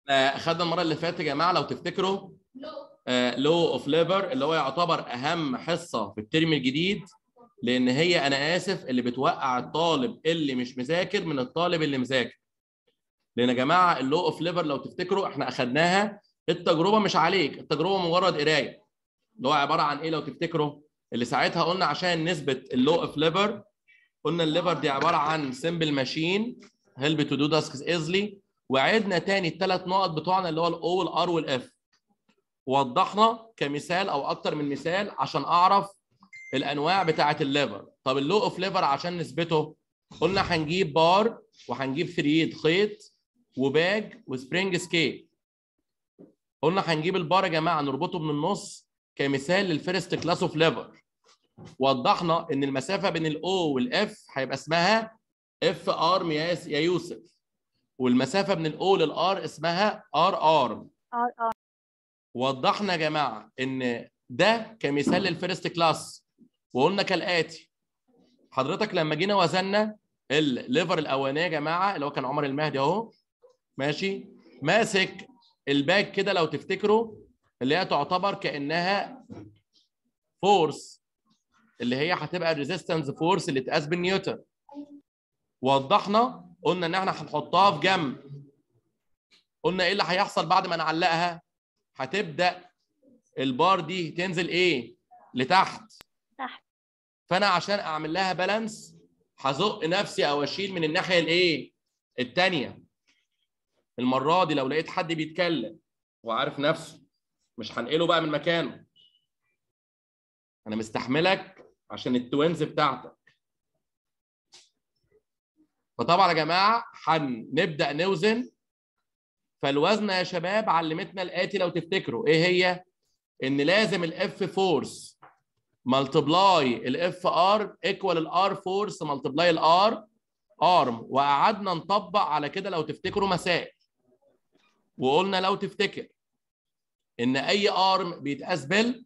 اخدنا المره اللي فاتت يا جماعه لو تفتكروا لو اوف ليفر اللي هو يعتبر اهم حصه في الترم الجديد، لان هي انا اسف اللي بتوقع الطالب اللي مش مذاكر من الطالب اللي مذاكر. لان يا جماعه اللو اوف ليفر لو تفتكروا احنا اخدناها، التجربه مش عليك، التجربه مجرد قرايه، اللي هو عباره عن ايه لو تفتكروا؟ اللي ساعتها قلنا عشان نثبت اللو اوف ليفر قلنا الليفر دي عباره عن سمبل ماشين هيلب تو دو تاسكس ايزلي، وعدنا تاني الثلاث نقط بتوعنا اللي هو الاو والار والاف، ووضحنا كمثال او اكتر من مثال عشان اعرف الانواع بتاعه الليفر. طب اللو اوف ليفر عشان نثبته قلنا هنجيب بار وهنجيب ثريد خيط وباج وسبرينج سكيل. قلنا هنجيب البار يا جماعه نربطه من النص كمثال للفيرست كلاس اوف ليفر. وضحنا ان المسافه بين الاو والاف هيبقى اسمها اف ارم يا يوسف، والمسافه من الاو للار اسمها ار ارم. وضحنا يا جماعه ان ده كمثال للفيرست كلاس، وقلنا كالاتي: حضرتك لما جينا وزننا الليفر الاولانيه يا جماعه اللي هو كان عمر المهدي اهو ماشي ماسك الباك كده لو تفتكروا، اللي هي تعتبر كانها فورس اللي هي هتبقى الريزيستنس فورس اللي تقاس بالنيوتن. وضحنا قلنا ان احنا هنحطها في جنب، قلنا ايه اللي هيحصل بعد ما نعلقها؟ هتبدا البار دي تنزل ايه؟ لتحت. فانا عشان اعمل لها بالانس هزق نفسي او اشيل من الناحيه الايه؟ الثانيه. المره دي لو لقيت حد بيتكلم وعارف نفسه مش هنقله بقى من مكانه، انا مستحملك عشان التوينز بتاعتك. فطبعا يا جماعه هنبدا نوزن. فالوزن يا شباب علمتنا الاتي لو تفتكروا ايه هي؟ ان لازم الاف فورس ملتبلاي الاف ار ايكوال الار فورس ملتبلاي الار ارم. وقعدنا نطبق على كده لو تفتكروا مسائل، وقلنا لو تفتكر ان اي ارم بيتقاس بال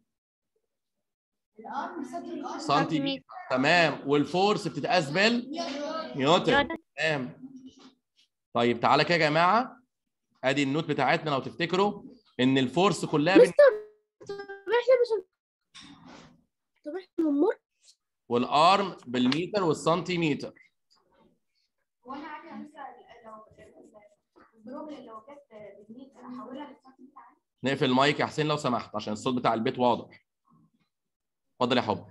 سنتيمتر، تمام، والفورس بتتقاس بال نيوتن، تمام. طيب تعالى كده يا جماعه، ادي النوت بتاعتنا لو تفتكروا ان الفورس كلها والارم بالمتر والسنتيمتر. وانا عادي لو كانت بالمتر احولها للسنتيمتر. نقفل المايك يا حسين لو سمحت عشان الصوت بتاع البيت واضح. اتفضل يا حب.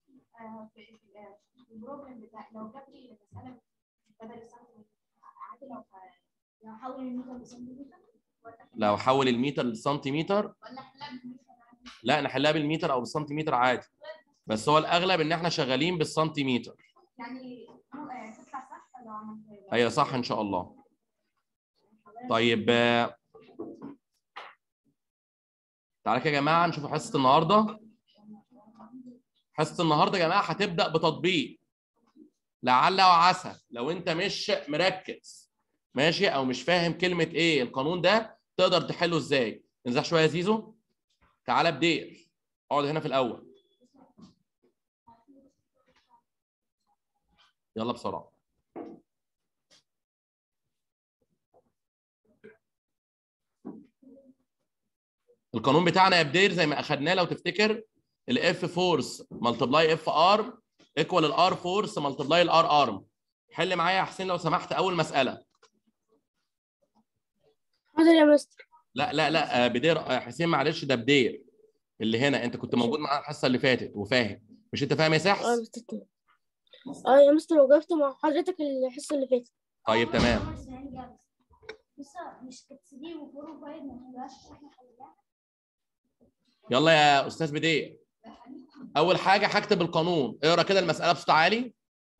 البروبلم بتاع لو جاب لي المساله بدل السنتيمتر عادي، لو حول المتر للسنتيمتر، لو حول المتر للسنتيمتر ولا لا نحلها بالمتر او بالسنتيمتر عادي، بس هو الاغلب ان احنا شغالين بالسنتيمتر. يعني تطلع صح لو عملت ايوه صح ان شاء الله. طيب تعالى كده يا جماعه نشوف حصه النهارده. حصه النهارده يا جماعه هتبدا بتطبيق، لعل وعسى لو انت مش مركز ماشي او مش فاهم كلمه ايه القانون ده تقدر تحله ازاي. انزح شويه يا زيزو، تعالى بدير، اقعد هنا في الاول، يلا بسرعه. القانون بتاعنا يا بدير زي ما اخدناه لو تفتكر، الاف فورس ملتبلاي اف ار ايكوال الار فورس ملتبلاي الار ارم. حل معايا يا حسين لو سمحت اول مساله. حاضر يا مستر. لا بدير حسين معلش، ده بدير اللي هنا، انت كنت موجود معانا الحصه اللي فاتت وفاهم، مش انت فاهم يا سحس؟ يا مستر وقفت مع حضرتك الحصه اللي فاتت. طيب تمام. مش كانت 3 و4 و5 ما خلاش احنا حليناها. يلا يا استاذ بدير، اول حاجه هكتب القانون، اقرا كده المساله بصوت عالي.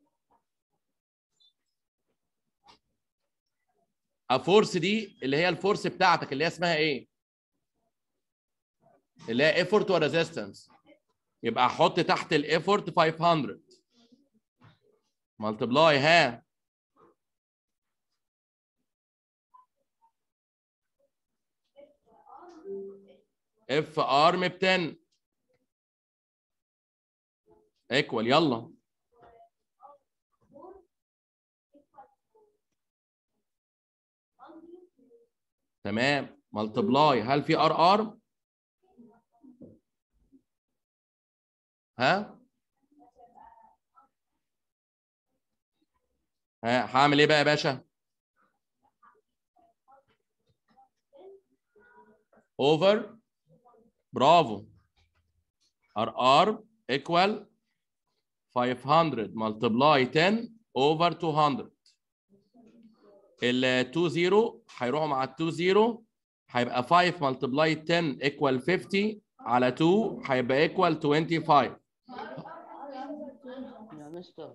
الفورس دي اللي هي الفورس بتاعتك اللي هي اسمها ايه؟ اللي هي ايفورت وريزيستنس، يبقى احط تحت الايفورت 500 ملتبلاي اف ارم ب 10 ايكوال يلا تمام. ملتبلاي، هل في ار ارم؟ ها هعمل ايه بقى يا باشا؟ اوفر، برافو. ار ار ايكوال 500 ملتبلاي 10 اوفر 200. ال 2 0 هيروحوا مع ال 2 0، هيبقى 5 ملتبلاي 10 ايكوال 50 على 2 هيبقى ايكوال 25. يا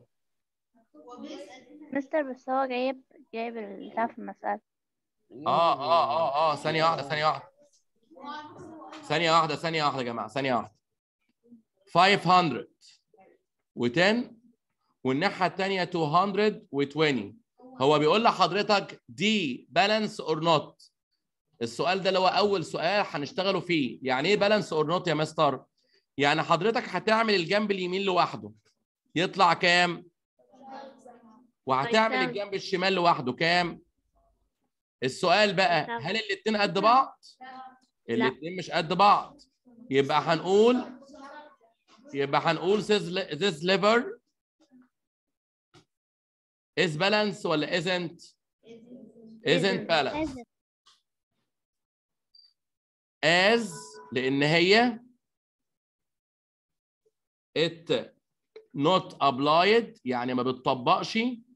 مستر بس هو جايب البتاع في المسألة. ثانية واحدة ثانية واحدة ثانية واحدة ثانية واحدة يا جماعة، ثانية واحدة. 510 والناحية الثانية 220. هو بيقول لحضرتك دي بالانس اور نوت. السؤال ده اللي هو أول سؤال هنشتغلوا فيه. يعني إيه بالانس اور نوت يا مستر؟ يعني حضرتك هتعمل الجنب اليمين لوحده يطلع كام؟ وهتعمل الجنب الشمال لوحده كام؟ السؤال بقى هل الاثنين قد بعض؟ الاثنين مش قد بعض. يبقى هنقول this lever is balance ولا isn't balance. as لأن هي it not applied يعني ما بتطبقش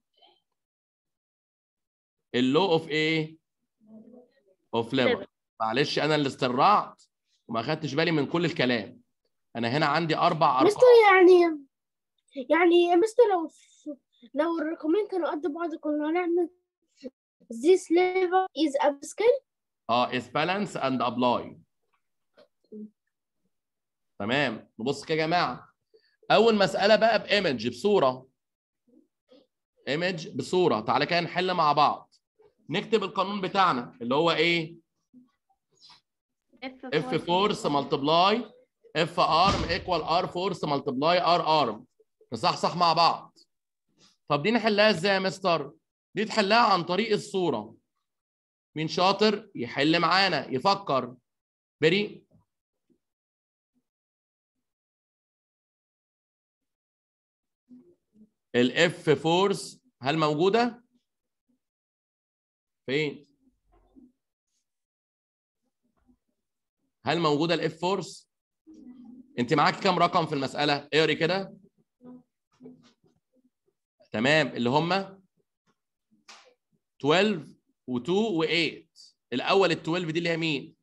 اللو اوف ايه؟ اوف ليفر. معلش انا اللي استرعت وما خدتش بالي من كل الكلام. انا هنا عندي 4 ارقام. مستر يعني يا مستر لو الرقمين كانوا قد بعض كنا هنعمل this level is upscale. is balance and apply. تمام. نبص كده يا جماعه. اول مساله بقى بايمج، بصوره. ايمج بصوره. تعالى كده نحل مع بعض. نكتب القانون بتاعنا اللي هو ايه؟ اف فورس ملتبلاي اف ارم ايكوال ار فورس ملتبلاي ار ارم. نصحصح مع بعض. طب دي نحلها ازاي يا مستر؟ دي تحلها عن طريق الصوره. مين شاطر يحل معانا يفكر؟ بري. الاف فورس هل موجوده؟ فين؟ هل موجوده الاف فورس؟ انت معاك كام رقم في المساله؟ اقري كده. تمام. اللي هم 12 و2 و8. الاول ال 12 دي اللي هي مين؟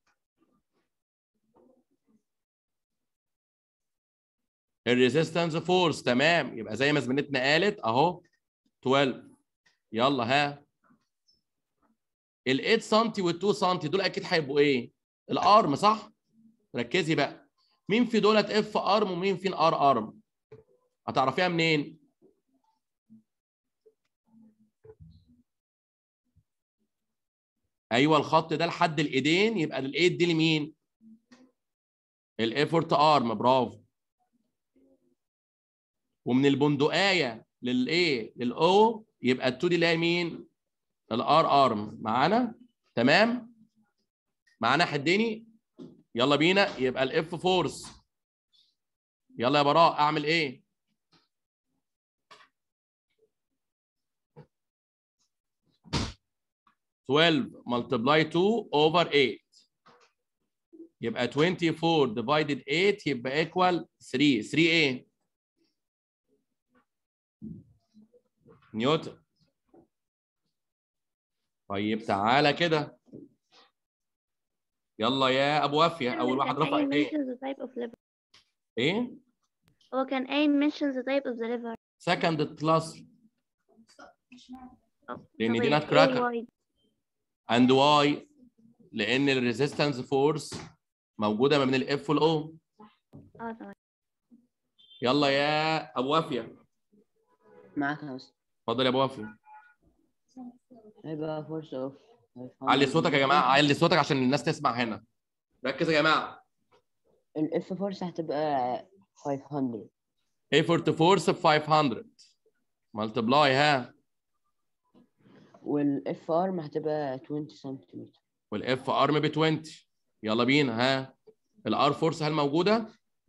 الريزيستنس فورس. تمام. يبقى زي ما زميلتنا قالت اهو 12. يلا ها. ال 8 سم وال 2 سم دول اكيد هيبقوا ايه؟ الارم صح؟ ركزي بقى. مين في دولت اف ارم ومين فين ار ارم؟ هتعرفيها منين؟ ايوه الخط ده لحد الايدين يبقى الايد دي لمين؟ الافورت ارم. برافو. ومن البندقايه للايه؟ للاو يبقى ال2 دي اللي هي مين؟ الار ارم. معانا؟ تمام؟ معانا حديني؟ يلا بينا. يبقى الاف فورس. يلا يا براء اعمل ايه؟ multiply 2 over 8 يبقى 24 divided 8 يبقى equal 3. 3 ايه؟ نيوتن. طيب تعالى كده. يلا يا ابو وافيه اول واحد رفع ايديه. ايه؟ هو كان قايل mention the type of the liver. second class لان دي نات كراكر. and why؟ لان الريزيستنس فورس موجوده ما بين الاف والاو. تمام. يلا يا ابو وافيه. معاك يا مستر. اتفضل يا ابو وافيه. هيبقى فورس اوف. علي صوتك يا جماعه، علي صوتك عشان الناس تسمع هنا. ركز يا جماعه. الاف فورس هتبقى 500. effort force ب 500 multiply ها. والاف ارم هتبقى 20 سنتيمتر. والاف ارم ب 20. يلا بينا. ها الار فورس هل موجوده؟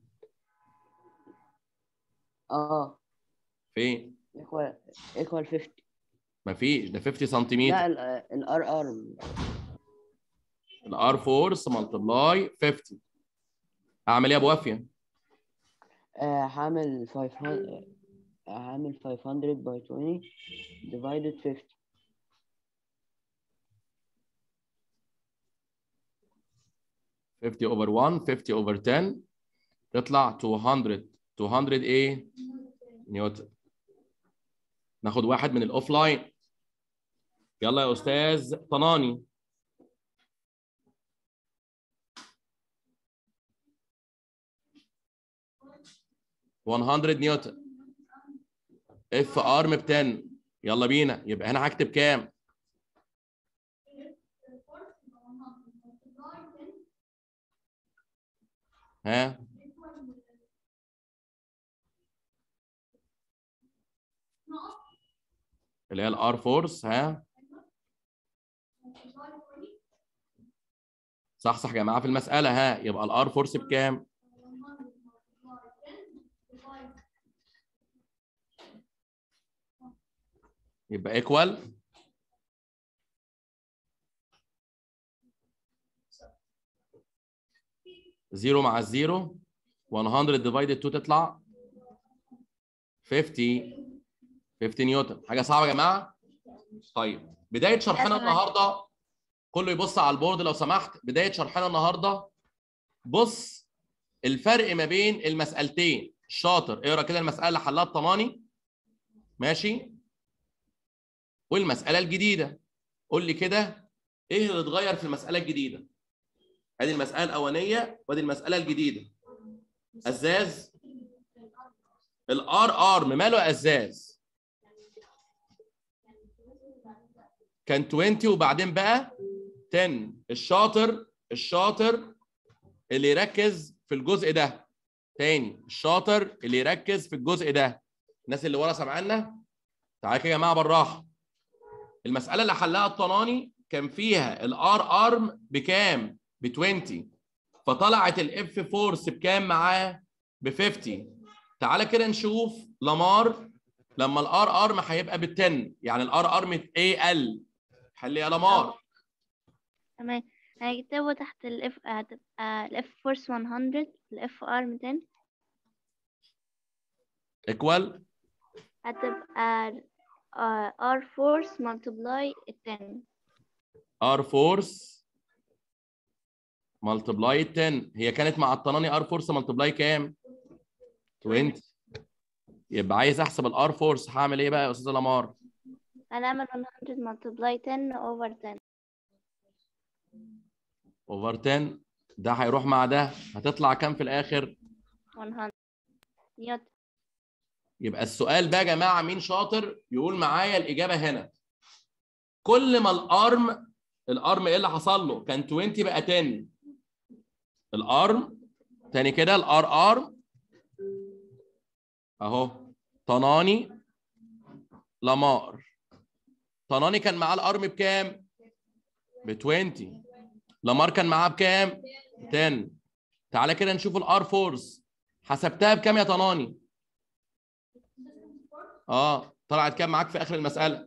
فين؟ ايكوال 50. مفيش، ده 50 سنتيمتر. لا الار ارم. الار فورس ملتبلاي 50. اعمل ايه يا ابو وافيه؟ هعمل 500 by 20 divided 50. 50 over 1 50 over 10 تطلع 200 ايه؟ نيوتن. ناخد واحد من الاوف لاين. يلا يا استاذ طناني. نيوتن. اف ارم ب 10. يلا بينا. يبقى هنا هكتب كام؟ ها اللي هي الار فورس. ها صح يا جماعه في المساله. ها يبقى الار فورس بكام؟ يبقى ايكوال زيرو مع الزيرو 100 ديفايدد 2 تطلع 50 نيوتن. حاجه صعبه يا جماعه؟ طيب بدايه شرحنا النهارده كله يبص على البورد لو سمحت. بدايه شرحنا النهارده بص الفرق ما بين المسألتين. الشاطر اقرا كده المسألة اللي حلها الطماني ماشي، والمسألة الجديدة. قول لي كده ايه اللي اتغير في المسألة الجديدة؟ ادي المسألة الأولانية وادي المسألة الجديدة. ازاز الار ارم ماله يا ازاز؟ كان 20 وبعدين بقى 10. الشاطر اللي يركز في الجزء ده. تاني الشاطر اللي يركز في الجزء ده. الناس اللي ورا سامعانا؟ تعالى كده يا جماعه بالراحه. المساله اللي حلها الطناني كان فيها الار ارم بكام؟ ب 20. فطلعت الاف فورس بكام معاه؟ ب 50. تعالى كده نشوف لامار لما الار ارم هيبقى بال 10. يعني الار ارم ايه ال؟ حل يا لامار. تمام. هيكتبوا تحت الاف هتبقى الاف فورس 100 الاف ار 200 ايكوال هتبقى ار فورس ملتبلاي 10. ار فورس ملتبلاي 10. هي كانت مع الطناني ار فورس ملتبلاي كام؟ 20. يبقى عايز احسب الار فورس هعمل ايه بقى يا استاذه لامار؟ هنعمل 100 ملتبلاي 10 over 10 اوفر 10. ده هيروح مع ده هتطلع كام في الاخر؟ 100 نيوتن. يبقى السؤال بقى يا جماعه مين شاطر يقول معايا الاجابه هنا. كل ما الارم ايه اللي حصل له؟ كان 20 بقى 10. الارم تاني كده الار ارم اهو طناني لامار. طناني كان معاه الارم بكام؟ ب 20. لامار كان معاه بكام؟ 10. تعالى كده نشوف الار فورس حسبتها بكام يا طناني؟ طلعت كام معاك في اخر المساله؟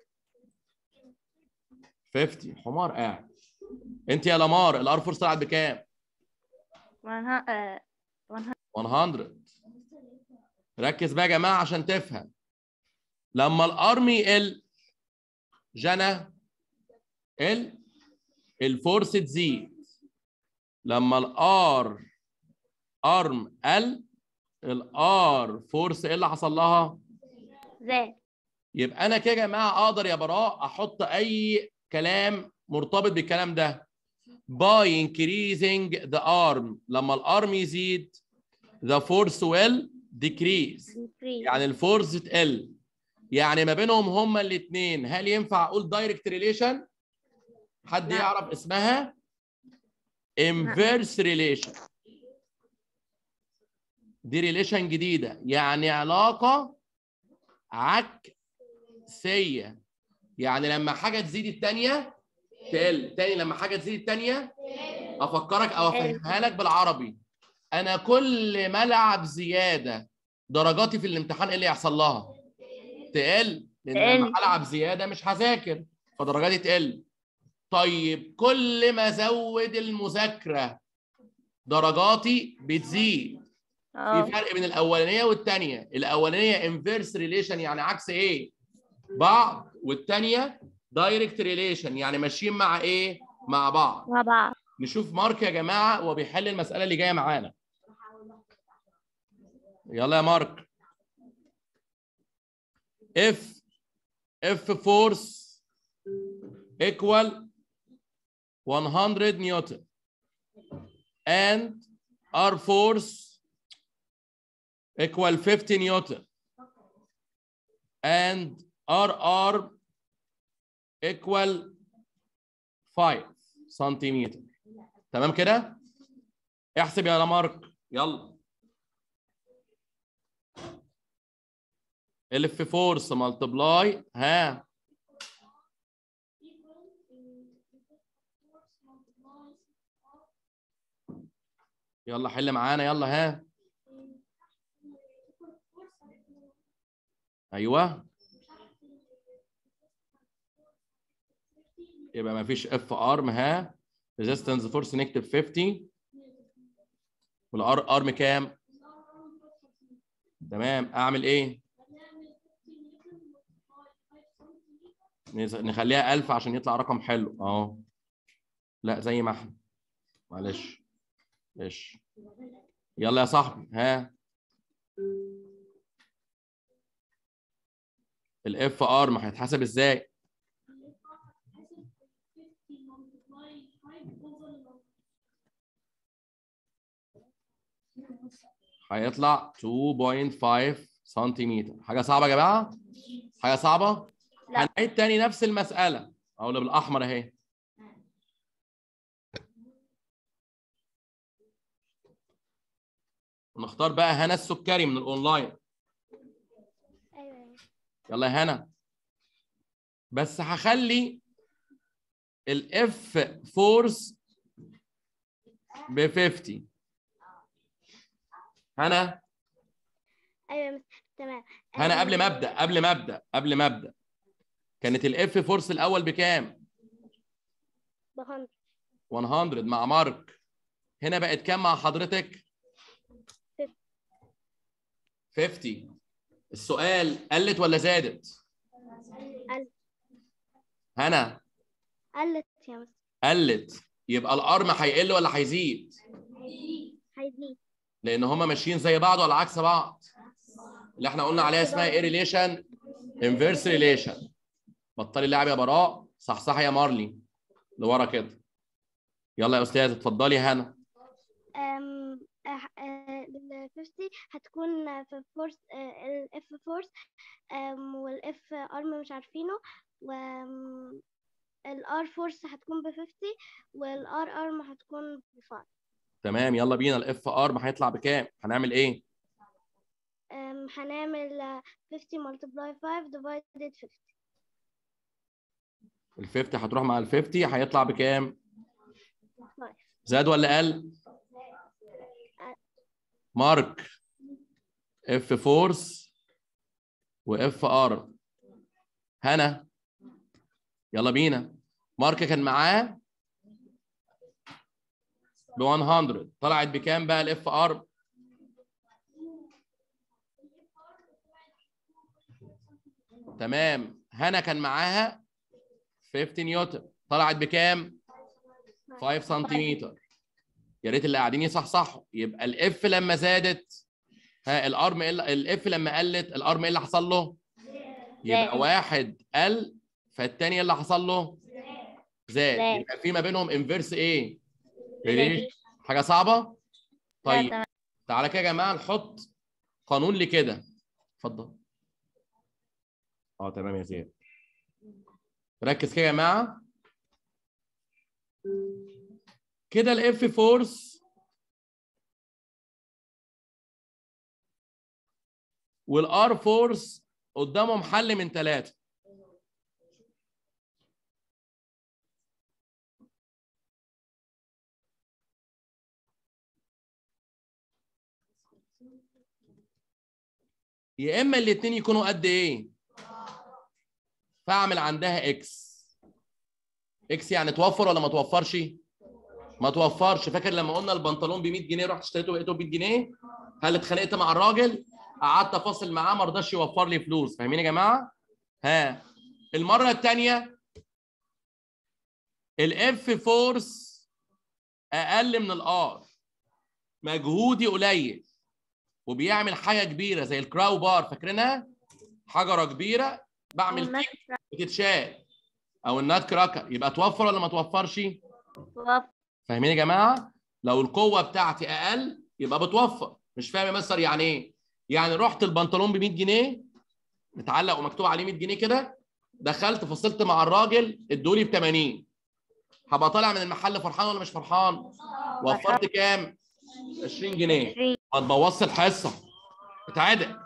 50. حمار قاعد. انت يا لامار الار فورس طلعت بكام؟ 100. 100. ركز بقى يا جماعه عشان تفهم. لما الارم يقل جنى الفورس تزيد. لما الار ارم قل الار فورس ايه اللي حصل لها؟ زاد. يبقى انا كده يا جماعه اقدر يا براء احط اي كلام مرتبط بالكلام ده. by increasing the arm لما الارم يزيد the force will decrease. يعني الفورس تقل. يعني ما بينهم هما الاثنين هل ينفع اقول دايركت ريليشن؟ حد لا. يعرف اسمها؟ inverse relation. دي ريليشن جديده يعني علاقه عكسيه. يعني لما حاجه تزيد الثانيه تقل. تاني لما حاجه تزيد الثانيه افكرك او افهمها لك بالعربي. انا كل ما العب زياده درجاتي في الامتحان ايه اللي يحصل لها؟ تقل، لان لما العب زياده مش هذاكر فدرجاتي تقل. طيب كل ما ازود المذاكره درجاتي بتزيد. في فرق بين الاولانيه والثانيه. الاولانيه انفيرس ريليشن يعني عكس ايه؟ بعض، والثانيه دايركت ريليشن يعني ماشيين مع ايه؟ مع بعض. مع بعض. نشوف مارك يا جماعه وهو بيحل المساله اللي جايه معانا. يلا يا مارك. F force equal 100 Newton and R force equal 50 Newton and R arm equal 5 سنتيمتر. تمام كده؟ احسب يا مارك يلا. F force multiply ها يلا حل معانا يلا ها. ايوه يبقى ما فيش اف ارم ها. ريزيستنس فورس نكتب 50 والار ارم كام؟ تمام. اعمل ايه؟ نخليها 1000 عشان يطلع رقم حلو اهو. لا زي ما احنا معلش يلا يا صاحبي ها. الاف ارم هيتحسب ازاي؟ هيطلع 2.5 سنتيمتر. حاجه صعبه يا جماعه؟ حاجه صعبه؟ لا. هنعيد تاني نفس المساله او اللي بالاحمر اهي. ونختار بقى هنا السكري من الاونلاين. ايوه يلا يا هنا. بس هخلي الاف فورس ب 50. هنا ايوه تمام. هنا قبل ما ابدا كانت الاف فورس الاول بكام؟ 100 مع مارك. هنا بقت كام مع حضرتك؟ 50. السؤال قلت ولا زادت؟ قلت. هنا قلت يا مستر. قلت. يبقى الارم هيقل ولا هيزيد؟ هيزيد. لان هما ماشيين زي بعض ولا عكس بعض؟ اللي احنا قلنا عليها اسمها ايه ريليشن؟ انفيرس ريليشن. بطلي اللعب يا براء. صح يا مارلي لورا كده. يلا يا استاذ اتفضلي يا هنا. ال 50 هتكون في فورس الاف فورس والاف ارم مش عارفينه، والار فورس هتكون ب 50 والار ارم هتكون ب 5. تمام يلا بينا. الاف ارم هيطلع بكام؟ هنعمل ايه؟ هنعمل 50 multiply 5 divided 50. ال 50 هتروح مع ال 50 هيطلع بكام؟ 5. زاد ولا قل؟ مارك اف فورس واف ارم. هنا يلا بينا. مارك كان معاه ب 100 طلعت بكام بقى الاف ارم؟ تمام. هنا كان معاها 50 نيوتن طلعت بكام؟ 5 سنتيمتر. يا ريت اللي قاعدين يصحصحوا. يبقى الاف لما زادت ها الارم الاف لما قلت الارم ايه اللي حصل له؟ يبقى واحد قل فالتاني اللي حصل له زاد. يبقى في ما بينهم انفيرس ايه؟ ريليشن. حاجه صعبه؟ طيب تعالى كده يا جماعه نحط قانون لكده. اتفضل. تمام يا زياد. ركز كده يا جماعه. كده الاف فورس والار فورس قدامهم حل من 3. يا اما الاثنين يكونوا قد ايه؟ فاعمل عندها اكس. اكس يعني توفر ولا ما توفرش؟ ما توفرش. فاكر لما قلنا البنطلون ب 100 جنيه رحت اشتريته بقيته ب 100 جنيه؟ هل اتخانقت مع الراجل؟ قعدت افاصل معاه ما رضاش يوفر لي فلوس. فاهمين يا جماعه؟ ها المره الثانيه الاف فورس اقل من الار، مجهودي قليل وبيعمل حاجه كبيره زي الكراو بار، فاكرينها؟ حجره كبيره بعمل كيك بتتشال، او النات كراكر. يبقى توفر ولا ما توفرش؟ توفر. فاهمين يا جماعه؟ لو القوه بتاعتي اقل يبقى بتوفر. مش فاهم يا مستر يعني ايه؟ يعني رحت البنطلون ب 100 جنيه متعلق ومكتوب عليه 100 جنيه كده، دخلت فصلت مع الراجل ادولي ب 80، هبقى طالع من المحل فرحان ولا مش فرحان؟ وفرت كام؟ 20 جنيه. 20. ما تبوظش الحصه. اتعادل.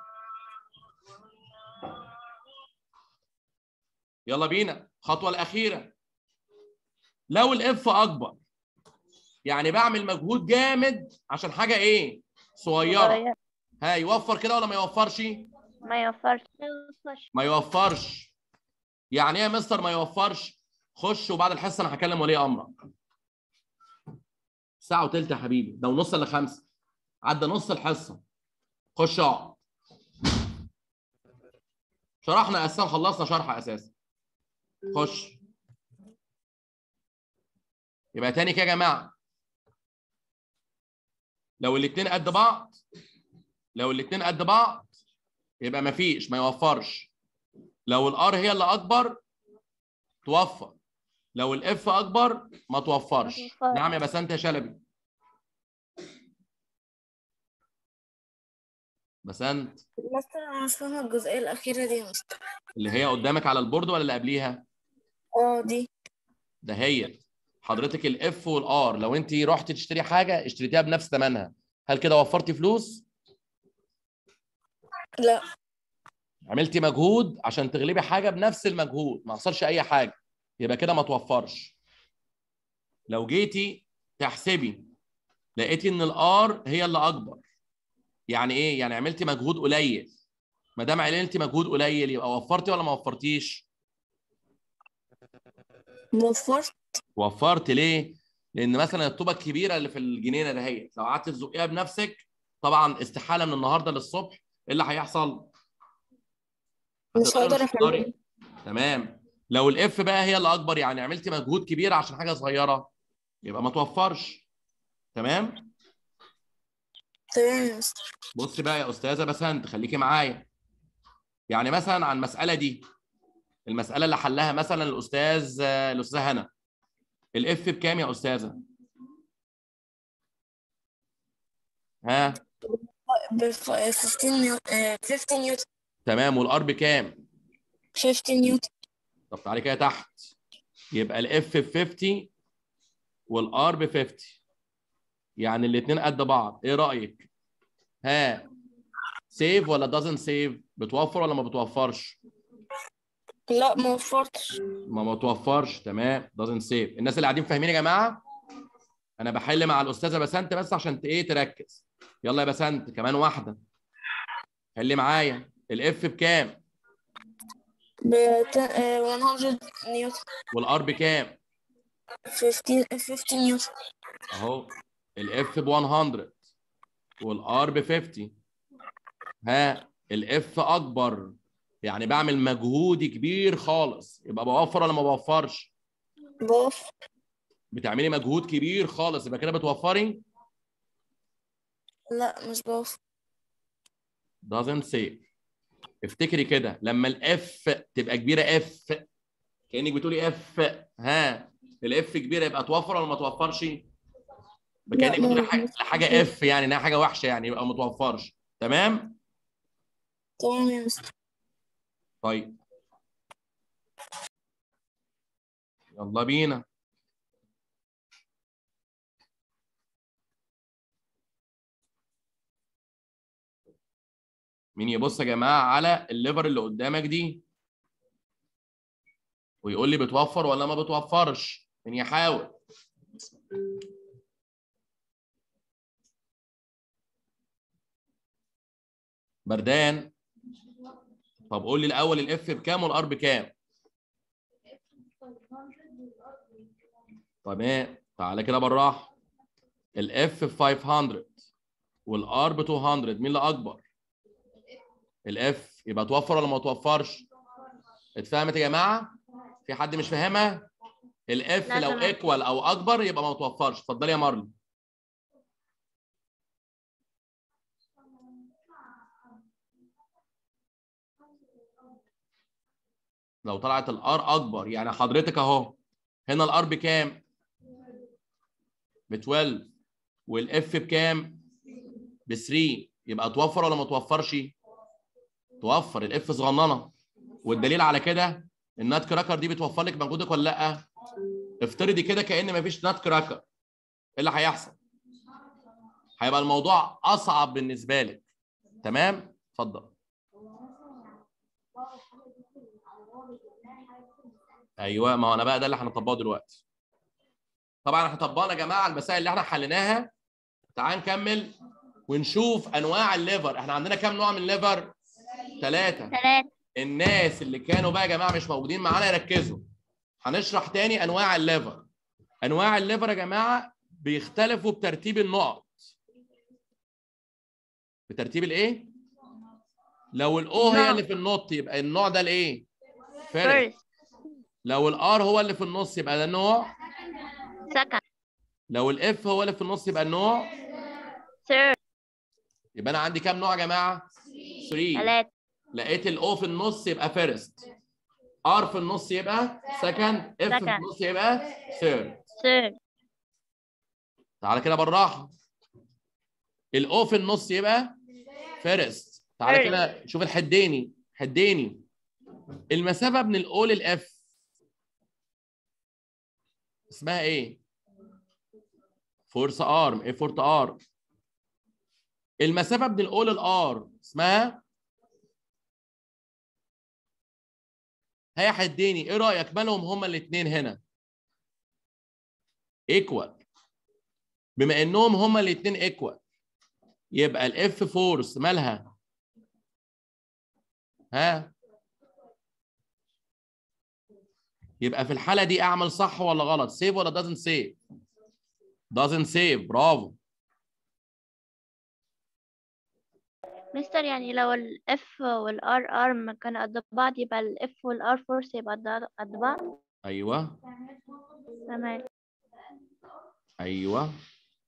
يلا بينا الخطوه الاخيره. لو الاف اكبر يعني بعمل مجهود جامد عشان حاجه ايه؟ صغيره. ها يوفر كده ولا ما يوفرش؟ ما يوفرش. ما يوفرش. يعني ايه يا مستر ما يوفرش؟ خش وبعد الحصه انا هكلم ولي امرك. ساعه وثلث يا حبيبي، ده ونص الا 5، عدى نص الحصه. خش اقعد. شرحنا اساسا، خلصنا شرح اساسا. خش. يبقى تاني كده يا جماعه، لو الاثنين قد بعض، لو الاثنين قد بعض يبقى مفيش، ما يوفرش. لو الار هي اللي اكبر توفر، لو الاف اكبر ما توفرش. نعم يا بسنت يا شلبي. بسنت مستر انا مش فاهمه الجزئيه الاخيره دي يا مستر. اللي هي قدامك على البورد ولا اللي قبليها؟ دي. ده هي حضرتك الاف والار، لو انت رحت تشتري حاجه اشتريتيها بنفس ثمنها، هل كده وفرتي فلوس؟ لا. عملتي مجهود عشان تغلبي حاجه بنفس المجهود، ما حصلش اي حاجه، يبقى كده ما توفرش. لو جيتي تحسبي لقيتي ان الار هي اللي اكبر، يعني ايه؟ يعني عملتي مجهود قليل. ما دام عملتي مجهود قليل يبقى وفرتي ولا ما وفرتيش؟ وفرت. وفرت. ليه؟ لان مثلا الطوبه الكبيره اللي في الجنينه دهيت لو قعدت تزقيها بنفسك طبعا استحاله من النهارده للصبح ايه اللي هيحصل؟ مش هتقدري هقدر مش هتقدري. احلها. تمام. لو الاف بقى هي اللي اكبر يعني عملتي مجهود كبير عشان حاجه صغيره يبقى ما توفرش. تمام؟ تمام يا مستر. بصي بقى يا استاذه بسنت خليكي معايا. يعني مثلا عن المساله دي، المساله اللي حلها مثلا الاستاذه هنا، الاف بكام يا استاذه؟ ها؟ ب 15 نيوتن. 15 نيوتن. تمام. والار بكام؟ 15 نيوتن. طب تعالي كده تحت، يبقى الاف ب 50 والار ب 50، يعني الاثنين قد بعض. ايه رايك؟ ها سيف ولا دازنت سيف؟ بتوفر ولا ما بتوفرش؟ لا ما وفرتش. ما بتوفرش. تمام. دازنت سيف. الناس اللي قاعدين فاهمين يا جماعه؟ انا بحل مع الاستاذه بسنت بس عشان ايه تركز. يلا يا بسنت كمان واحده، حلي معايا. الاف بكام؟ ب 100 نيوتن. والار بكام؟ 15 نيوتن. اهو الاف ب 100 والار ب 50. ها الاف اكبر يعني بعمل مجهود كبير خالص، يبقى بوفر ولا ما بوفرش؟ بوفر. بتعملي مجهود كبير خالص يبقى كده بتوفري. لا مش بوفر. doesn't save. افتكري كده لما الاف تبقى كبيره، اف كانك بتقولي اف، ها الاف كبيره يبقى توفر ولا ما توفرش؟ لا كانك بتقولي حاجه اف يعني انها حاجه وحشه يعني يبقى ما توفرش. تمام؟ تمام يا مستر. طيب يلا بينا. مين يبص يا جماعه على الليفر اللي قدامك دي ويقول لي بتوفر ولا ما بتوفرش؟ مين يحاول؟ بردان. طب قول لي الاول الاف بكام والار بكام؟ تمام، تعالى كده بالراحه. الاف ب 500 والار ب 200، مين اللي اكبر؟ الاف. يبقى توفر ولا ما توفرش؟ اتفهمت يا جماعه؟ في حد مش فاهمها؟ الاف لا لو تمام. ايكوال او اكبر يبقى ما توفرش. اتفضلي يا مارلي. لو طلعت الار اكبر يعني حضرتك اهو هنا الار بكام؟ ب 12 والاف بكام؟ ب 3. يبقى توفر ولا ما توفرش؟ توفر. الاف صغننه، والدليل على كده النات كراكر دي بتوفر لك مجهودك ولا لا؟ افترضي كده كأن مفيش نات كراكر، ايه اللي هيحصل؟ هيبقى الموضوع اصعب بالنسبه لك. تمام؟ اتفضل. ايوه، ما هو انا بقى ده اللي هنطبقه دلوقتي. طبعا احنا طبقنا يا جماعه المسائل اللي احنا حليناها. تعال نكمل ونشوف انواع الليفر. احنا عندنا كام نوع من الليفر؟ 3. 3. الناس اللي كانوا بقى يا جماعه مش موجودين معانا يركزوا. هنشرح تاني انواع الليفر. انواع الليفر يا جماعه بيختلفوا بترتيب النقط. بترتيب الايه؟ لو الاو هي اللي في النص يبقى النوع ده الايه؟ فيرست. First. لو الار هو اللي في النص يبقى ده النوع. Second. لو الاف هو اللي في النص يبقى النوع. Third. يبقى انا عندي كام نوع يا جماعه؟ 3. 3. لقيت الاو في النص يبقى فيرست، ار في النص يبقى سكند، اف في Second. النص يبقى ثيرد. Third. تعالى كده بالراحه. الاو في النص يبقى فيرست. تعالى كده شوف الحديني. حديني المسافه من الاو للاف اسمها ايه؟ فورس ارم، ايه فورت ار. المسافه من الاو للار اسمها هي. حديني ايه رايك مالهم هما الاثنين هنا؟ ايكوال. بما انهم هما الاثنين ايكوال يبقى الاف فورس مالها؟ ها؟ يبقى في الحاله دي اعمل صح ولا غلط؟ سيف ولا doesn't save؟ doesn't save. برافو. مستر، يعني لو ال F وال R arm كانوا قد بعض يبقى ال F وال R force يبقى قد بعض. ايوه تمام. ايوه.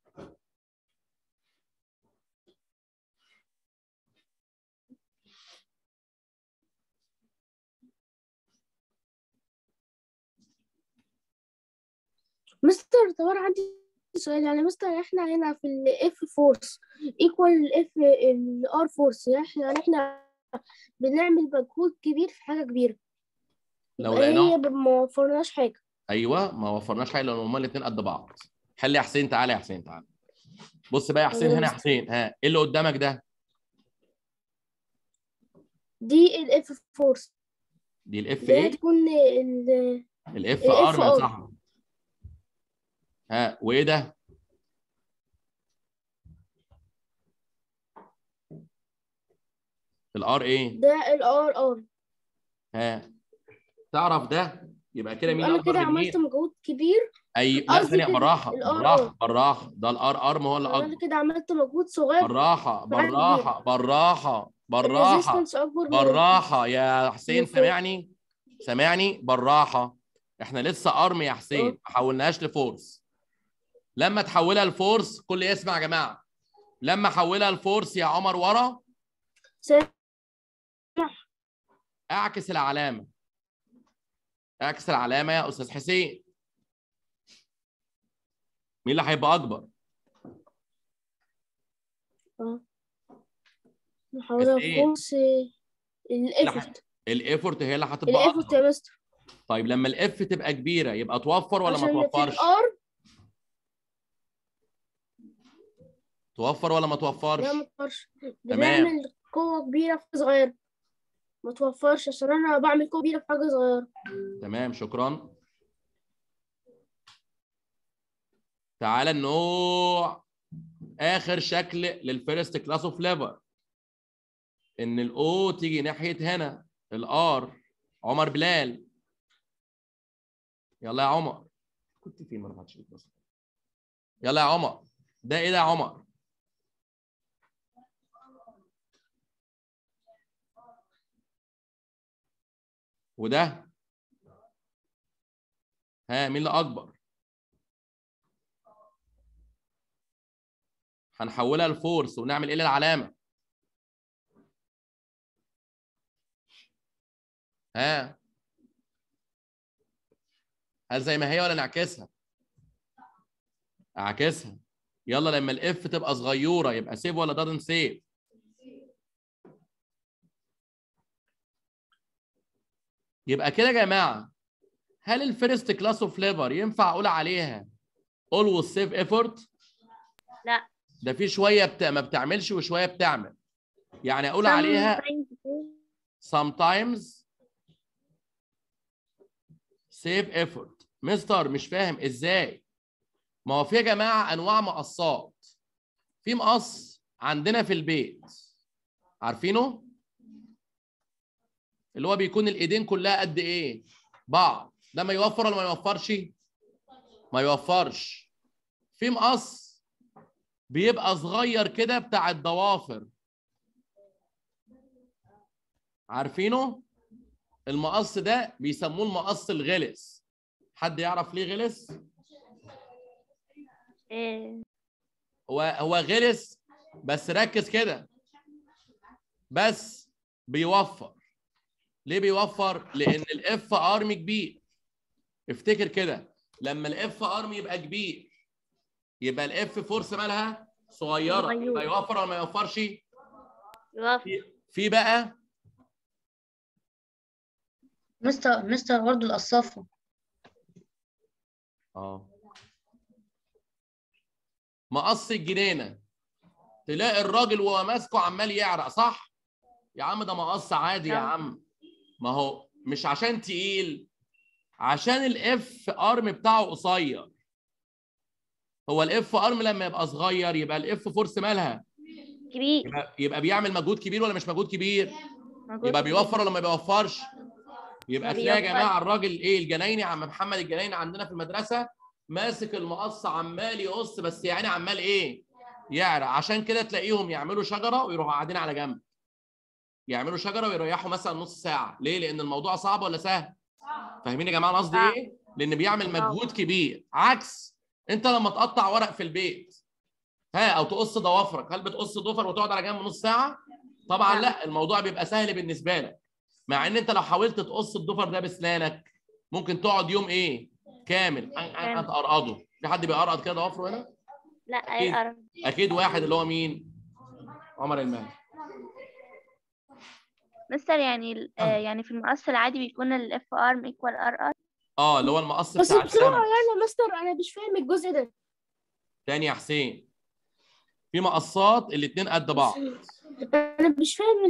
مستر طب انا عندي سؤال. يعني مستر احنا هنا في الاف فورس ايكوال الاف الار فورس، يعني احنا بنعمل مجهود كبير في حاجه كبيره، لو يبقى هي لقيناه. ما وفرناش حاجه. ايوه، ما وفرناش حاجه لان هما الاثنين قد بعض. حل يا حسين. تعالى يا حسين تعالى. بص بقى يا حسين طب يا هنا. يا مستر، حسين ها ايه اللي قدامك ده؟ دي الاف فورس دي الاف اللي هي ايه؟ تكون الاف الاف ارم يا ار. صاحبي. ها وايه ده؟ الار ايه؟ ده الار ار. ها تعرف ده؟ يبقى كده مين يبقى انا اكبر كده من عملت مين؟ مجهود كبير. اي لا قصدي ثانيه، كده بالراحه الار ار. بالراحه بالراحه. ده الار ارم هو اللي يبقى انا اكبر. كده عملت مجهود صغير بالراحه في حاجه كبيره. بالراحه بالراحه بالراحه الريزيستنس اكبر بالراحه يا حسين. فوق. سامعني؟ سامعني؟ بالراحه. احنا لسه ارم يا حسين، اه ما حولناهاش لفورس. لما تحولها لفورس كل يسمع يا جماعه. لما احولها لفورس يا عمر ورا اعكس العلامه. اعكس العلامه يا استاذ حسين. مين اللي هيبقى اكبر؟ اه نحولها حسين. فورس الافورت. الايفورت هي اللي هتبقى الافورت اكبر. يا مستر طيب لما الاف تبقى كبيره يبقى توفر ولا ما عشان في توفرش؟ الار. توفر ولا ما توفرش؟ لا ما توفرش، تمام. بنعمل قوة كبيرة في حاجة صغيرة. ما توفرش عشان انا بعمل قوة كبيرة في حاجة صغيرة. تمام شكرا. تعالى النوع اخر شكل للفيرست كلاس اوف ليفر ان الاو تيجي ناحيه هنا، الار. عمر بلال، يلا يا عمر. كنت فين؟ ما رفعتش ايدك بس. يلا يا عمر. ده ايه ده يا عمر؟ وده ها مين اللي اكبر؟ هنحولها لفورس ونعمل ايه للعلامه؟ ها هل زي ما هي ولا نعكسها؟ اعكسها. يلا لما الاف تبقى صغيره يبقى سيف ولا دادنت سيف؟ يبقى كده يا جماعه، هل الفيرست كلاس اوف ليفر ينفع اقول عليها always save effort؟ لا. ده في شويه ما بتعملش وشويه بتعمل. يعني اقول عليها sometimes save effort. مستر مش فاهم ازاي؟ ما هو في يا جماعه انواع مقصات. في مقص عندنا في البيت عارفينه؟ اللي هو بيكون الايدين كلها قد ايه؟ بعض. ده ما يوفر ولا ما يوفرش؟ ما يوفرش. في مقص بيبقى صغير كده بتاع الضوافر، عارفينه؟ المقص ده بيسموه المقص الغلس. حد يعرف ليه غلس؟ إيه. هو غلس، بس ركز كده، بس بيوفر. ليه بيوفر؟ لان الاف ارم كبير. افتكر كده، لما الاف ارم يبقى كبير يبقى الاف فورس مالها صغيره، يبقى يوفر ولا ما يوفرش؟ يوفر. في بقى مستر برضه القصافة. مقص الجنينه، تلاقي الراجل وهو ماسكه عمال يعرق، صح؟ يا عم ده مقص عادي يا عم. ما هو مش عشان تقيل، عشان الاف ارم بتاعه قصير. هو الاف ارم لما يبقى صغير يبقى الاف فورس مالها كبير. يبقى بيعمل مجهود كبير ولا مش مجهود كبير؟ يبقى كبير. بيوفر ولا ما بيوفرش؟ يبقى تلاقي يا بيوفر. جماعه الراجل ايه الجنايني، عم محمد الجنايني عندنا في المدرسه ماسك المقص عمال يقص، بس يعني عمال ايه؟ يعرق. عشان كده تلاقيهم يعملوا شجره ويروحوا قاعدين على جنب. يعملوا شجره ويريحوا مثلا نص ساعه. ليه؟ لان الموضوع صعب ولا سهل؟ فاهمين يا جماعه قصدي ايه؟ لان بيعمل مجهود كبير. عكس انت لما تقطع ورق في البيت او تقص ضوافرك، هل بتقص ضفر وتقعد على جنب نص ساعه؟ طبعا لا. الموضوع بيبقى سهل بالنسبه لك. مع ان انت لو حاولت تقص الضفر ده باسنانك ممكن تقعد يوم ايه؟ كامل تقرقضه. في حد بيقرقض كده ضوافره هنا؟ لا. اكيد. اكيد واحد، اللي هو مين؟ عمر المهدي. مستر يعني يعني في المقص العادي بيكون الاف ارم ايكوال ار ار. اللي هو المقص بس بتاع بسرعة السمك. يعني يا مستر أنا مش فاهم الجزء ده. تاني يا حسين، في مقصات الاثنين قد بعض. أنا مش فاهم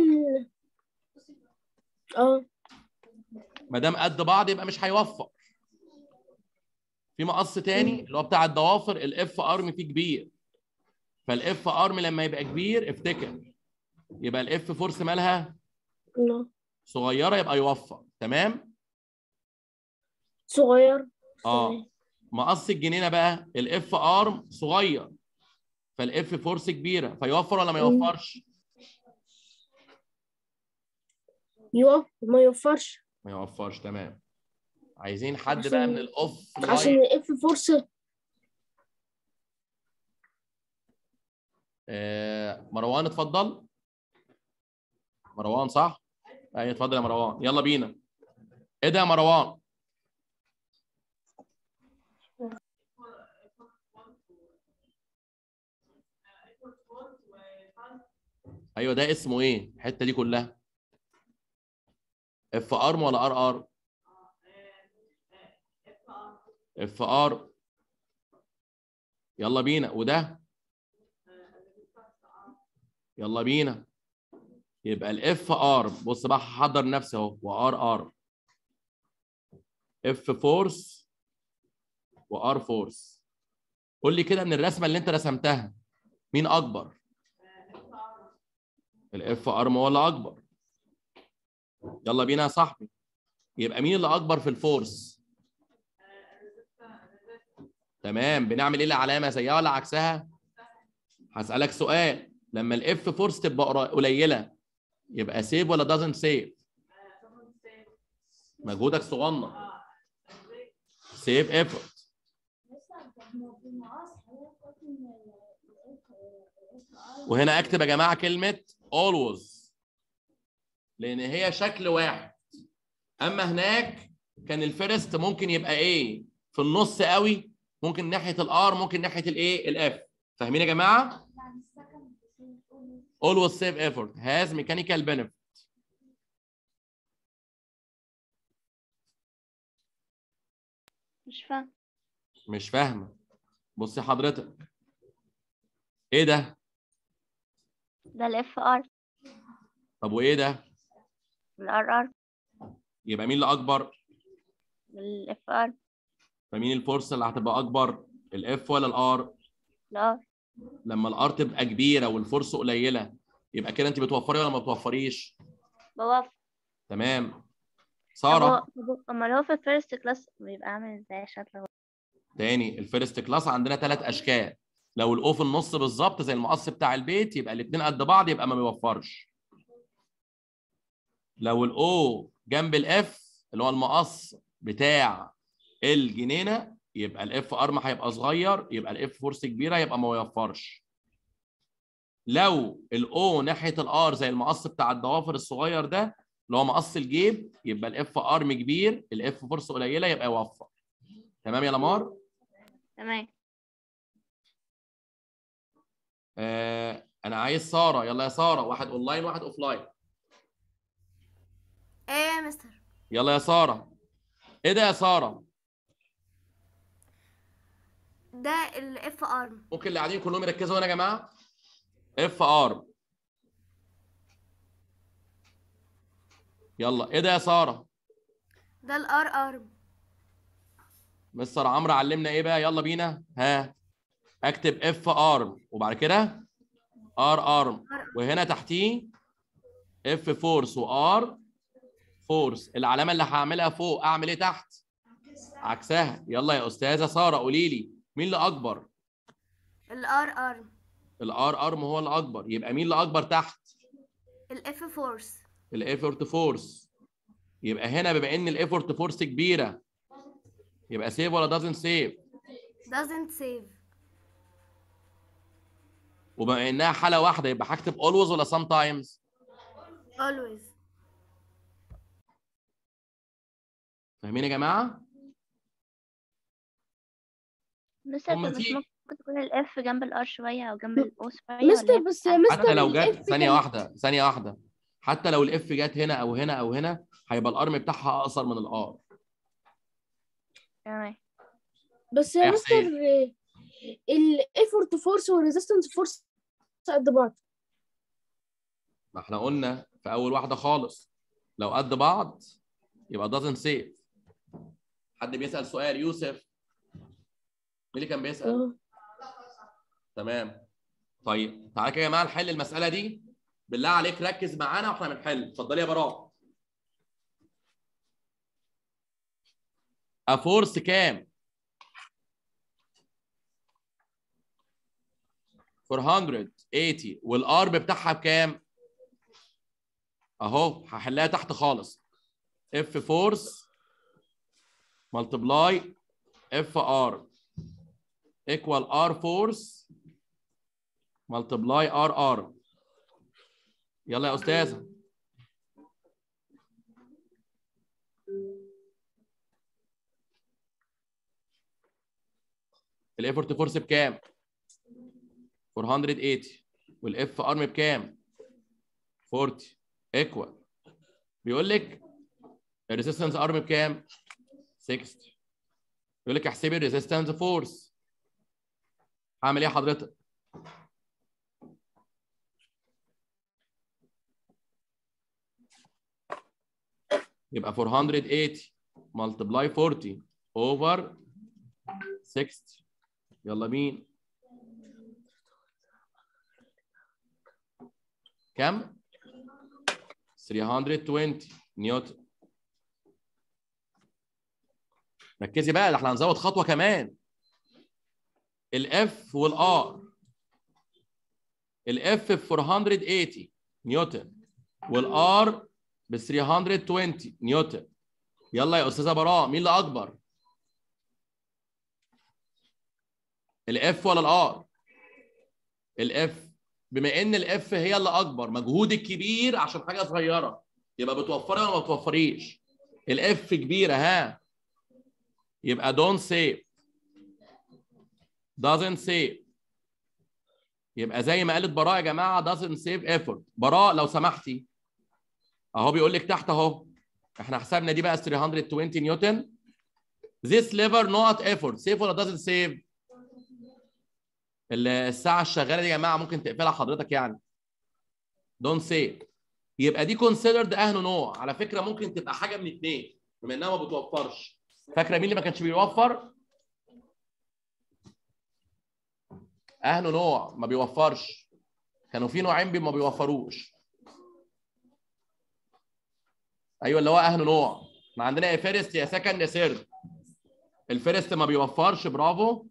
ما دام قد بعض يبقى مش هيوفر. في مقص تاني اللي هو بتاع الضوافر، الاف ارم فيه كبير. فالاف ارم لما يبقى كبير افتكر يبقى الاف فورس مالها صغيره، يبقى يوفر. تمام؟ صغير. مقص الجنينه بقى الاف ارم صغير فالاف فورس كبيره، فيوفر ولا ما يوفرش؟ ما يوفرش. ما يوفرش. تمام. عايزين حد بقى من الاوف عشان لاين. الاف فورس. مروان اتفضل. مروان صح؟ ايوه اتفضل يا مروان، يلا بينا. ايه ده يا مروان؟ ايوه ده اسمه ايه الحته دي كلها؟ اف ارم ولا ار ار؟ اف ار. يلا بينا. وده يلا بينا. يبقى الاف ار، بص بقى هحضر نفسي اهو، وار ار. اف فورس وار فورس. قول لي كده من الرسمه اللي انت رسمتها مين اكبر؟ الاف ارم هو اللي اكبر. يلا بينا يا صاحبي. يبقى مين اللي اكبر في الفورس؟ تمام. بنعمل ايه العلامه، زيها ولا عكسها؟ هسألك سؤال، لما الاف فورس تبقى قليله يبقى سيف ولا دازنت سيف؟ مجهودك صغنن. سيف ايفورت. وهنا اكتب يا جماعه كلمه always لان هي شكل واحد. اما هناك كان الفيرست ممكن يبقى ايه في النص قوي، ممكن ناحيه الار، ممكن ناحيه الايه الاف. فاهمين يا جماعه؟ always save effort has mechanical benefit. مش فاهم. مش فاهمه. بصي حضرتك، ايه ده؟ ده الاف ار. طب وايه ده؟ الار ار. يبقى مين اللي اكبر؟ الاف ار. فمين الفورس اللي هتبقى اكبر؟ الاف ولا الار؟ الار. لما الار تبقى كبيره والفورس قليله يبقى كده انت بتوفري ولا ما بتوفريش؟ بوفر. تمام. طب ساره. امال هو في الفيرست كلاس بيبقى عامل ازاي شكله؟ تاني، الفيرست كلاس عندنا 3 اشكال. لو الاو في النص بالظبط زي المقص بتاع البيت يبقى الاثنين قد بعض يبقى ما بيوفرش. لو الاو جنب الاف اللي هو المقص بتاع الجنينه يبقى الاف ارم هيبقى صغير، يبقى الاف فورس كبيره يبقى ما يوفرش. لو الاو ناحيه الار زي المقص بتاع الضوافر الصغير ده اللي هو مقص الجيب يبقى الاف ارم كبير، الاف فورس قليله يبقى يوفر. تمام يا لمار؟ تمام. انا عايز ساره. يلا يا ساره، واحد اونلاين واحد اوفلاين. ايه يا مستر؟ يلا يا ساره. ايه ده يا ساره؟ ده الاف ارم. ممكن اللي قاعدين كلهم يركزوا هنا يا جماعه. اف ارم. يلا ايه ده يا ساره؟ ده الار ارم. مستر عمرو علمنا ايه بقى؟ يلا بينا. ها، اكتب اف ارم وبعد كده ار ارم وهنا تحتيه اف فورس وار فورس. العلامه اللي هعملها فوق اعمل ايه تحت؟ عكسها. يلا يا استاذه ساره قولي لي مين اللي اكبر؟ الار ارم. الار ارم هو اللي اكبر. يبقى مين اللي اكبر تحت؟ الاف فورس. الايفورت فورس. يبقى هنا بما ان الايفورت فورس كبيره يبقى سيف ولا دازنت سيف؟ doesn't save. وبما انها حاله واحده يبقى هكتب always ولا sometimes؟ always. فاهمين يا جماعه؟ مستر هم طب مش في ممكن تكون الاف جنب الار شوية او جنب الاو شوية مستر ولا هي بس يا بتبقى مستر حتى لو الاف جت ثانيه واحده ثانيه واحده، حتى لو الاف جت هنا او هنا او هنا هيبقى الارم بتاعها اقصر من الار. تمام. بس يا يا مستر حسين. الايفورت فورس والريزيستنس فورس قد بعض. ما احنا قلنا في اول واحده خالص لو قد بعض يبقى doesn't save. حد بيسال سؤال؟ يوسف مين اللي كان بيسال؟ تمام. طيب تعالى كده يا جماعه نحل المساله دي. بالله عليك ركز معانا واحنا بنحل. اتفضلي يا براء. افورس كام؟ 480 والارب بتاعها بكام؟ اهو هحلها تحت خالص. اف فورس ملتبلاي اف ار ايكوال ار فورس ملتبلاي ار ار. يلا يا استاذه. الايفورت فورس بكام؟ 480 والاف ارم بكام؟ 40 ايكوال. بيقول لك الريزيستنس ارم بكام؟ 60. بيقول لك احسبي الريزيستنس فورس. هعمل ايه يا حضرتك؟ يبقى 480 ملتبلاي 40 اوفر 60. يلا مين؟ كم؟ 320 نيوتن. ركزي بقى، ده احنا هنزود خطوه كمان. الاف والار. الاف ب 480 نيوتن والار ب 320 نيوتن. يلا يا استاذه براء، مين اللي اكبر؟ الاف ولا الار؟ الاف. بما ان الاف هي اللي اكبر، مجهودك كبير عشان حاجه صغيره، يبقى بتوفري ولا ما بتوفريش؟ الاف كبيره، ها؟ يبقى don't save doesn't save. يبقى زي ما قالت براء يا جماعه doesn't save effort. براء لو سمحتي، اهو بيقول لك تحت اهو، احنا حسبنا دي بقى 320 نيوتن. this lever not effort save ولا doesn't save؟ الساعه الشغاله دي يا جماعه ممكن تقفلها حضرتك يعني. don't save. يبقى دي considered اهل نوع. على فكره ممكن تبقى حاجه من اثنين بما انها ما بتوفرش. فاكره مين اللي ما كانش بيوفر؟ اهل نوع ما بيوفرش. كانوا في نوعين ما بيوفروش. ايوه اللي هو اهل نوع. ما عندنا يا فيرست يا سكند يا سيرد. الفيرست ما بيوفرش، برافو.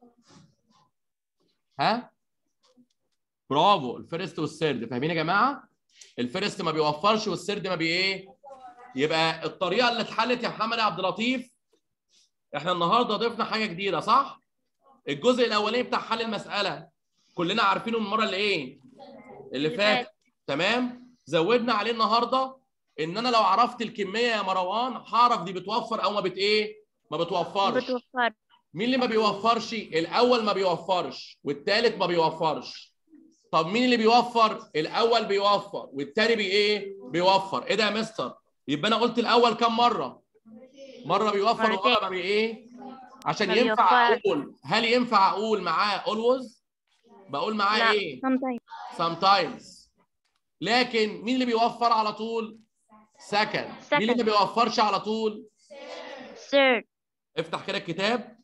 ها؟ برافو، الفيرست والسيرد. فاهمين يا جماعه؟ الفيرست ما بيوفرش والسيرد ما ايه؟ يبقى الطريقه اللي اتحلت يا محمد يا عبد اللطيف، احنا النهارده ضفنا حاجه جديده صح؟ الجزء الاولاني بتاع حل المساله كلنا عارفينه من المره اللي فاتت، تمام؟ زودنا عليه النهارده ان انا لو عرفت الكميه يا مروان هعرف دي بتوفر او ما ما بتوفرش. مين اللي ما بيوفرش؟ الاول ما بيوفرش والثالث ما بيوفرش. طب مين اللي بيوفر؟ الاول بيوفر والثاني بيوفر. ايه ده يا مستر؟ يبقى انا قلت الاول كم مره؟ مره بيوفر ومره ما عشان ينفع اقول، هل ينفع اقول معاه always؟ بقول معاه لا. ايه؟ sometimes. لكن مين اللي بيوفر على طول؟ second. مين اللي ما بيوفرش على طول؟ third. افتح كده الكتاب.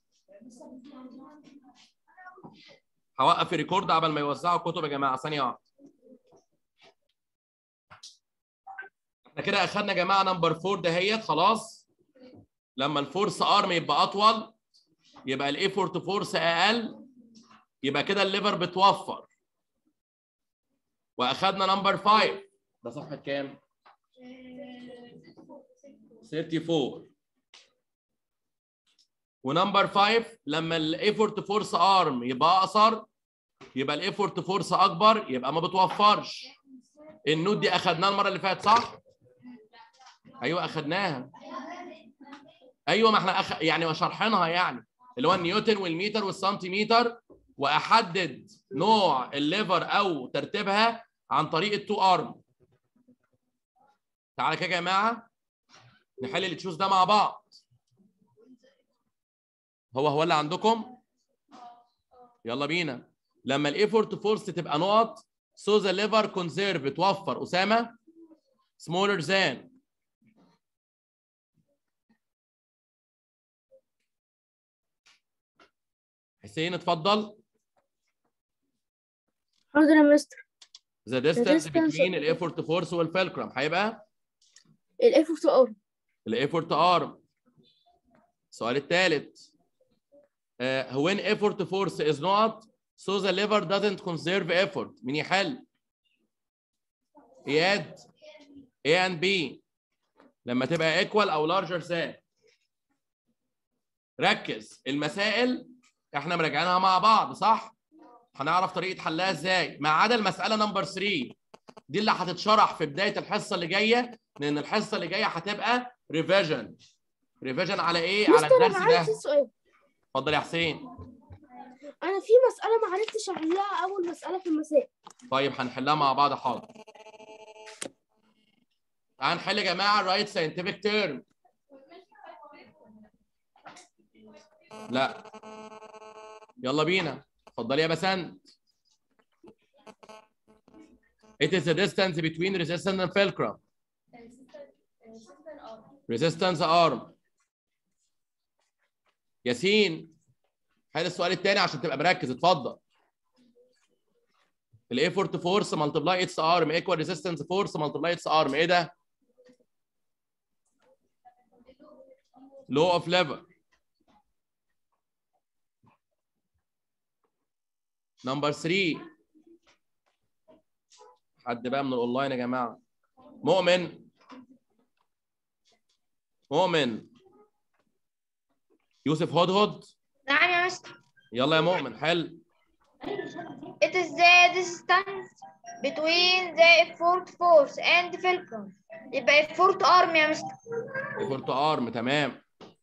هوقف الريكورد قبل ما يوزعوا الكتب يا جماعه، ثانيه واحده. احنا كده اخدنا يا جماعه نمبر 4 دهيت خلاص. لما الفورس ارم يبقى اطول يبقى الايفورت فورس اقل، يبقى كده الليفر بتوفر. واخدنا نمبر 5 ده صفحه كام؟ 34. ونمبر 5 لما الايفورت فورس ارم يبقى اقصر يبقى الايفورت فورس اكبر، يبقى ما بتوفرش. النوت دي اخدناها المره اللي فاتت صح؟ ايوه اخدناها. ايوه ما احنا يعني شرحناها يعني، اللي هو النيوتن والمتر والسنتيمتر، واحدد نوع الليفر او ترتيبها عن طريق التو ارم. تعالى كده يا جماعه نحل التشوز ده مع بعض. هو اللي عندكم؟ يلا بينا. لما الايفورت فورس تبقى نقط so the lever conserve بتوفر اسامه smaller than. حسين اتفضل. حاضر يا مستر. The distance between الايفورت فورس والفلكرم هيبقى الايفورت ارم. الايفورت ارم. السؤال الثالث when effort force is not so the lever doesn't conserve effort. مين يحل؟ اياد. A and B لما تبقى equal او larger than. ركز، المسائل احنا مراجعينها مع بعض صح؟ هنعرف طريقه حلها ازاي، ما عدا المساله نمبر 3 دي اللي هتتشرح في بدايه الحصه اللي جايه، لان الحصه اللي جايه هتبقى ريفيجن. ريفيجن على ايه؟ على الدرس ده. اتفضل يا حسين. انا في مساله ما عرفتش احلها، اول مساله في المساء. طيب هنحلها مع بعض حاضر. تعال نحل يا جماعه الرايت ساينتفك تيرم. لا يلا بينا. اتفضلي يا بسنت. It is the distance between resistance and fulcrum. Resistance arm. ياسين حل السؤال الثاني عشان تبقى مركز، اتفضل. الايفورت فورس ملتبلاي اتس ارم ايكوال ريزيستنس فورس ملتبلاي اتس ارم. ايه ده؟ لو اوف ليفر. نمبر 3. حد بقى من الاونلاين يا جماعه؟ مؤمن يوسف هدهد. نعم يا مستر. يلا يا مؤمن حل. It is the distance between the effort force and fulcrum. يبقى effort arm يا مستر. ايفورت ارم تمام.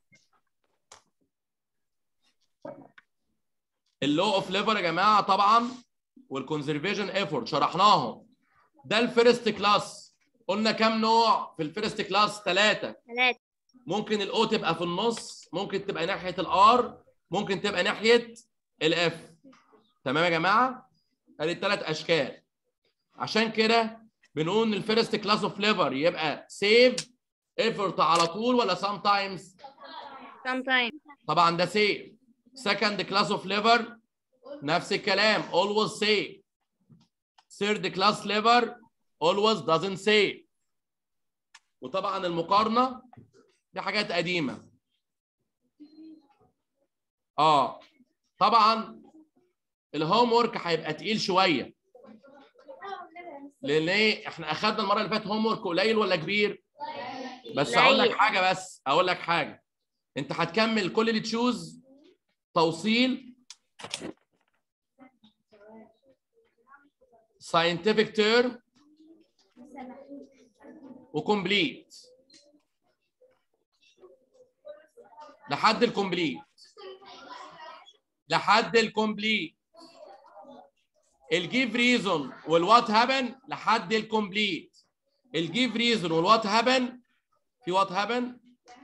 اللو اوف ليفر يا جماعه طبعا والكونزرفيشن ايفورت شرحناهم. ده الفيرست كلاس. قلنا كام نوع في الفيرست كلاس؟ 3. ممكن الاو تبقى في النص، ممكن تبقى ناحيه الار، ممكن تبقى ناحيه الاف. تمام يا جماعه؟ ادي ال3 اشكال. عشان كده بنقول ان الفيرست كلاس اوف ليفر يبقى سيف ايفورت على طول ولا سام تايمز؟ طبعا ده سيف. سكند كلاس اوف ليفر نفس الكلام always save. third class liver always doesn't save. وطبعا المقارنه دي حاجات قديمه. طبعا الهوم ورك هيبقى تقيل شويه. لان ايه؟ احنا اخدنا المره اللي فاتت هوم ورك قليل ولا كبير؟ بس اقول لك حاجه. انت هتكمل كل اللي تشوز توصيل scientific term وكومبليت لحد الكومبليت. الجيف ريزون والوات هابن لحد الكومبليت. الجيف ريزون والوات هابن في وات هابن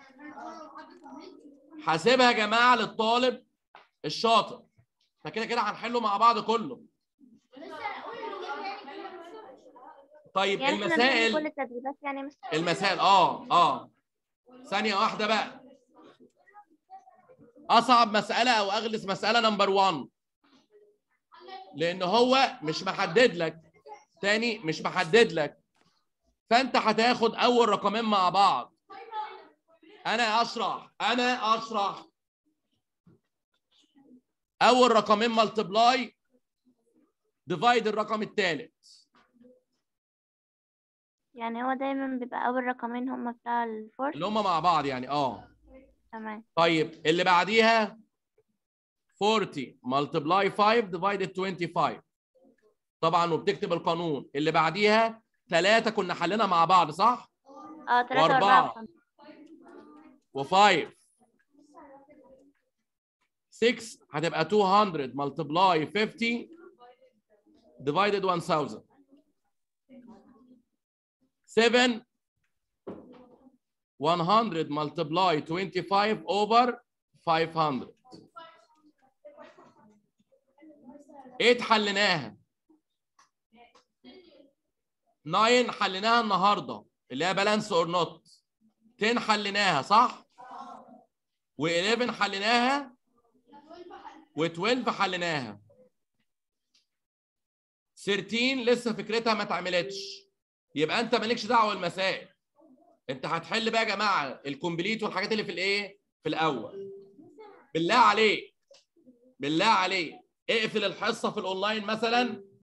حاسبها يا جماعه للطالب الشاطر. فكده كده هنحله مع بعض كله. طيب يعني المسائل كل التدريبات يعني مستر. المسائل ثانية واحدة بقى. أصعب مسألة أو أغلس مسألة نمبر 1 لأن هو مش محدد لك. فأنت هتاخد أول رقمين مع بعض. أنا أشرح. أول رقمين ملتبلاي ديفايد الرقم الثالث. يعني هو دايما بيبقى أول رقمين هم بتاع الفورس اللي هم مع بعض يعني تمام. طيب اللي بعديها 40 multiply 5 divided 25 طبعا وبتكتب القانون. اللي بعديها 3 كنا حلنا مع بعض صح؟ 3 و4 و5 6 هتبقى 200 multiply 50 divided 1000. 7 100 multiply 25 over 500. 8 حليناها. 9 حليناها النهارده اللي هي بالانس اور نوت. 10 حليناها صح؟ و11 حليناها و12 حليناها. 13 لسه فكرتها ما اتعملتش. يبقى انت مالكش دعوه بالمسائل. انت هتحل بقى يا جماعه الكومبليت والحاجات اللي في الايه؟ في الاول. بالله عليك اقفل الحصه في الاونلاين مثلا